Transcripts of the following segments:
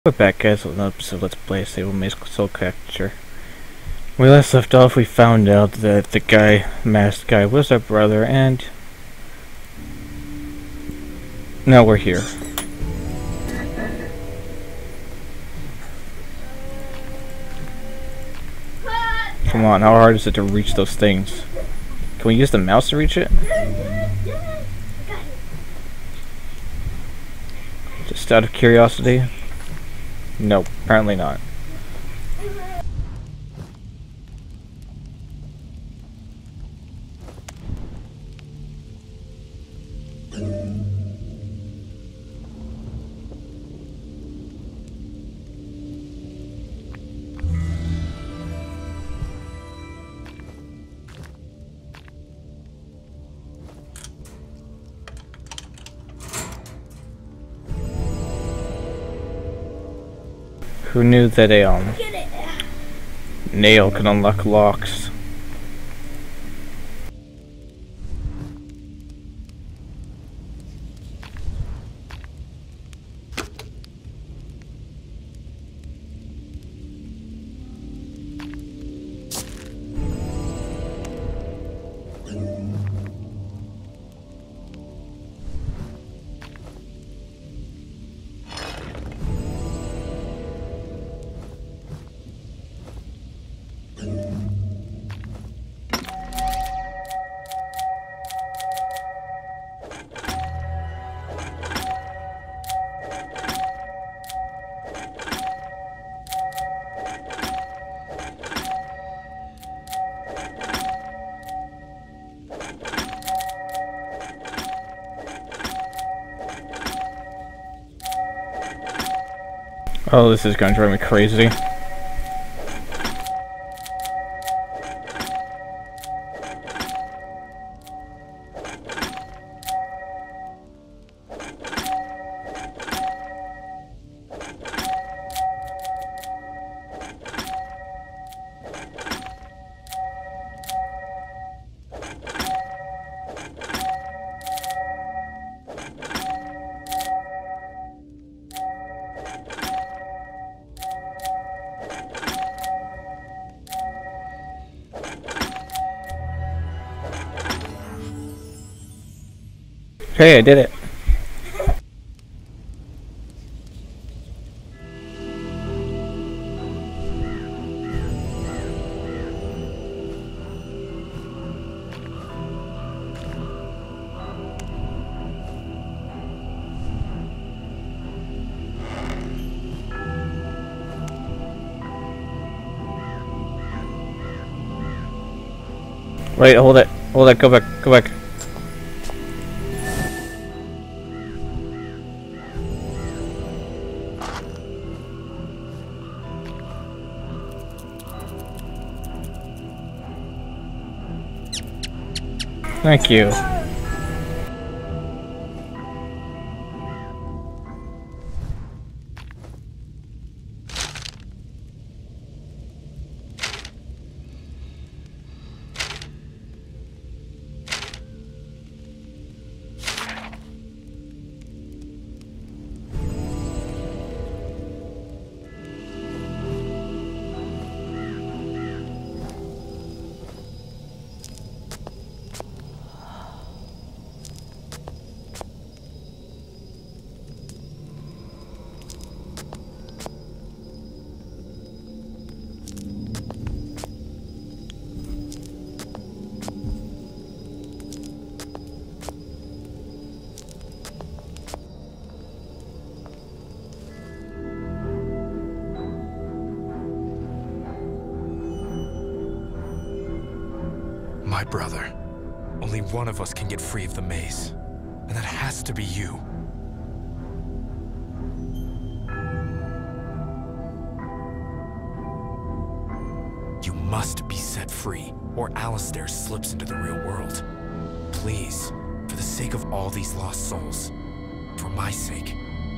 We're back, guys, with another episode of Let's Play Sable Soul Capture. When we last left off, we found out that the masked guy, was our brother, and now we're here. Come on, how hard is it to reach those things? Can we use the mouse to reach it? Just out of curiosity? Nope, apparently not. Who knew that a nail could unlock locks? Oh, this is gonna drive me crazy. Hey, I did it. Wait, hold it. Hold it, go back, go back. Thank you. My brother. Only one of us can get free of the maze. And that has to be you. You must be set free, or Alistair slips into the real world. Please, for the sake of all these lost souls. For my sake.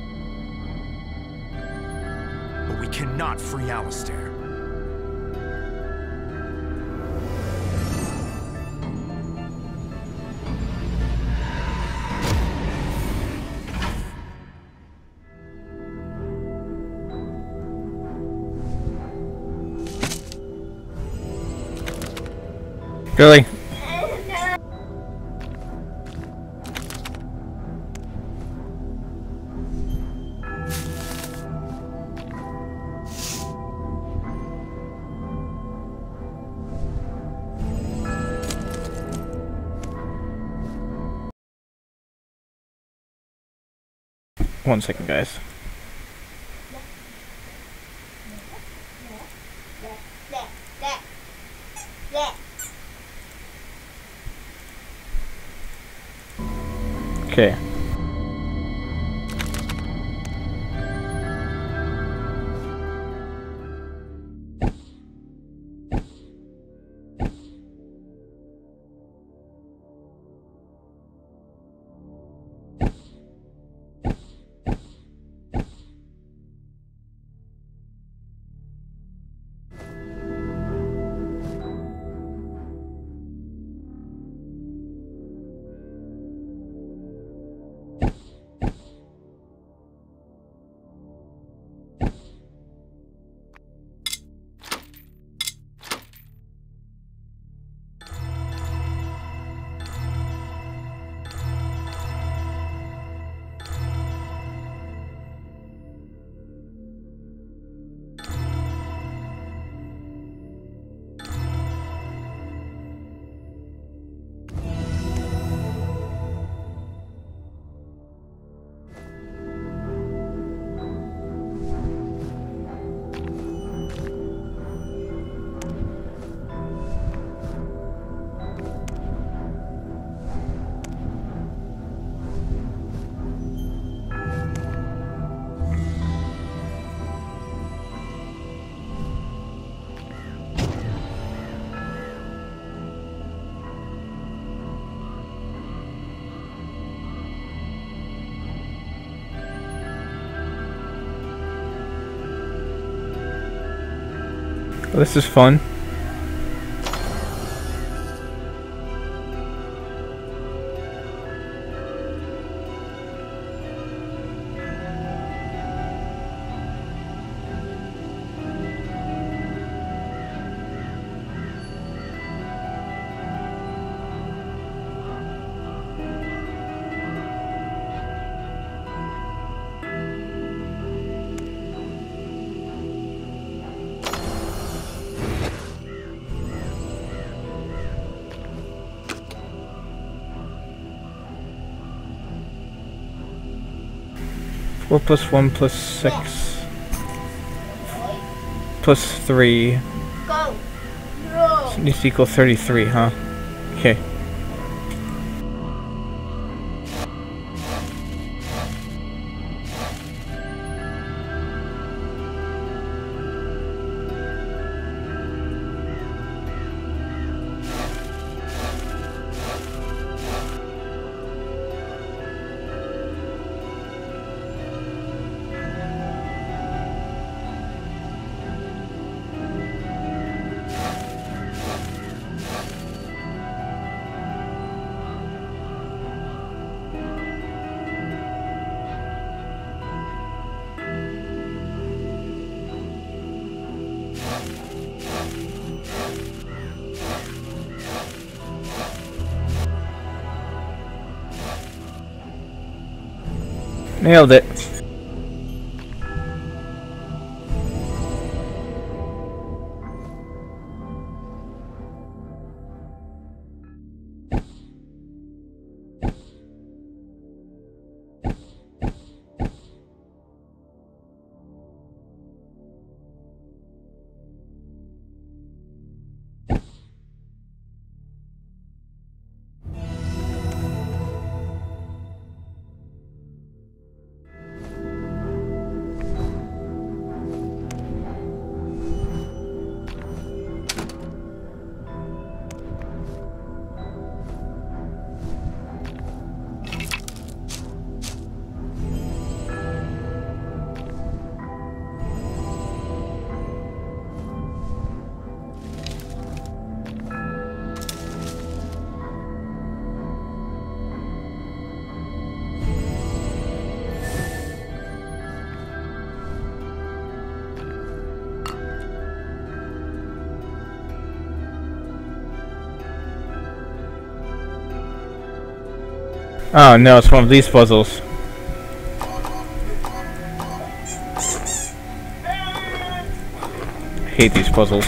But we cannot free Alistair. Really? One second, guys. Okay. Well, this is fun. Four plus 1 plus 6 plus 3 needs to equal 33, huh? Okay. Nailed it. Oh no, it's one of these puzzles. I hate these puzzles.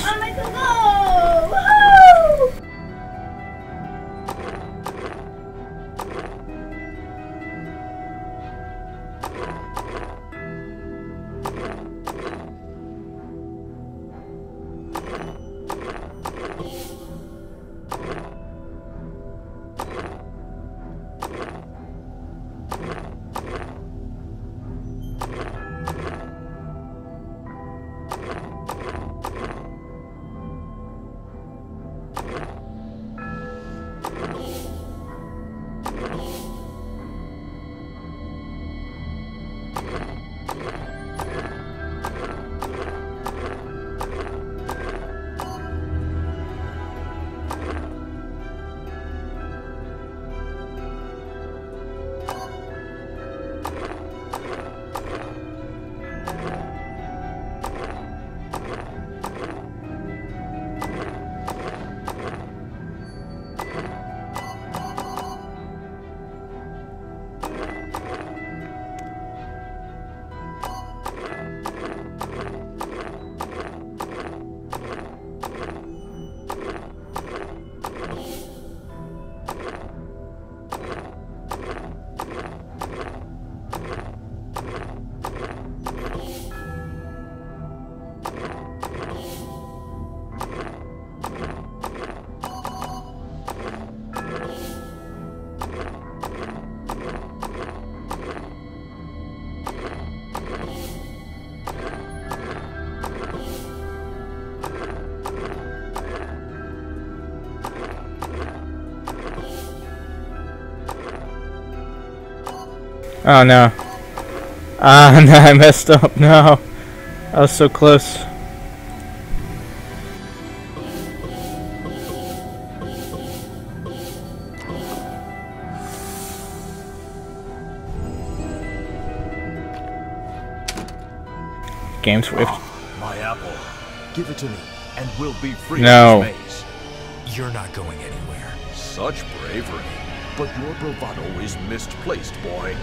Oh no. Ah, no, I messed up. No. I was so close. Game Swift. My apple. Give it to me, and we'll be free No. of this maze. You're not going anywhere. Such bravery. But your bravado is misplaced, boy.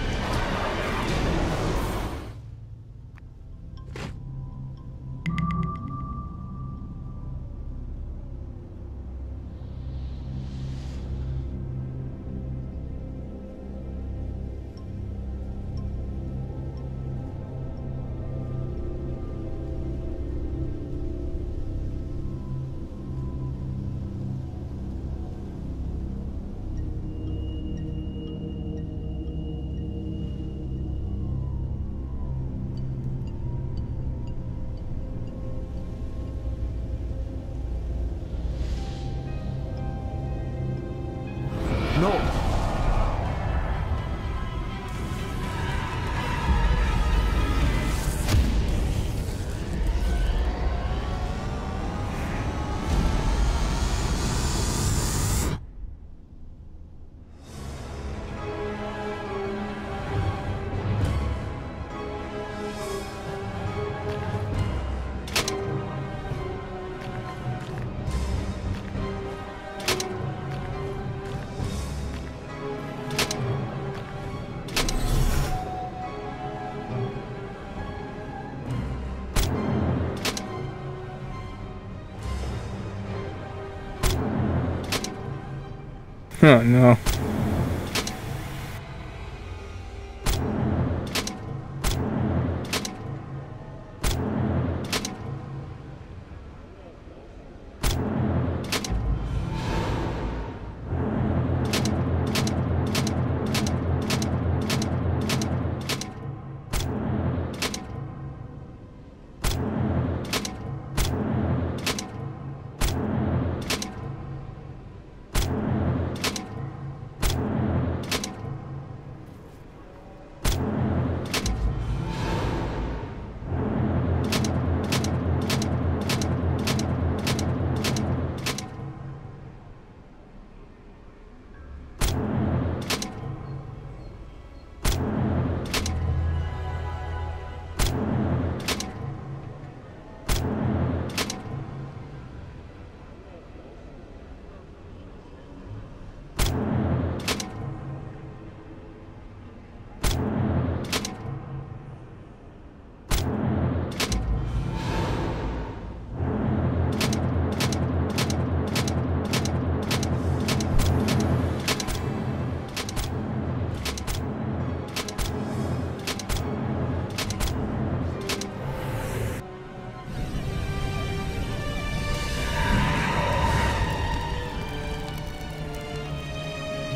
No. Oh no.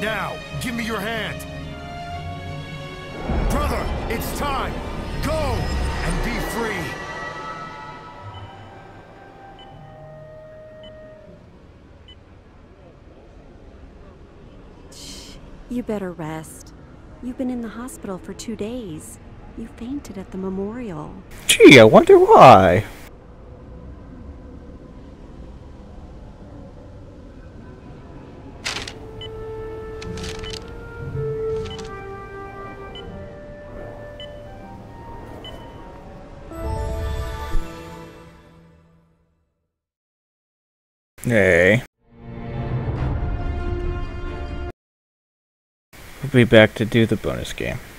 Now, give me your hand. Brother, it's time. Go and be free. You better rest. You've been in the hospital for 2 days. You fainted at the memorial. Gee, I wonder why. Hey. We'll be back to do the bonus game.